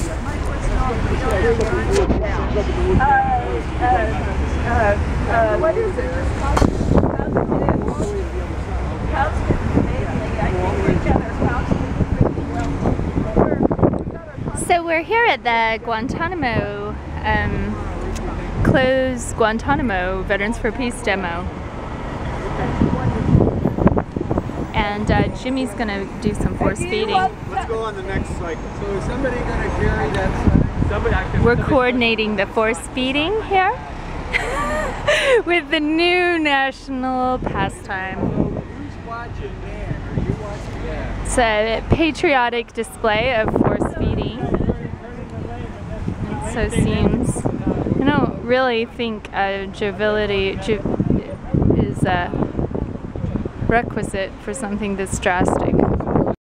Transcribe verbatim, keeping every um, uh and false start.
uh, uh, what is it? So we're here at the Guantanamo, um, closed Guantanamo Veterans for Peace demo. And uh, Jimmy's going to do some force feeding. Let's go on the next cycle. So is somebody going to carry that? Somebody, We're coordinating the force feeding here with the new national pastime. Who's watching there? Are you watching there? It's a patriotic display of force feeding. It so seems. I don't really think uh, joviality jo is a requisite for something this drastic.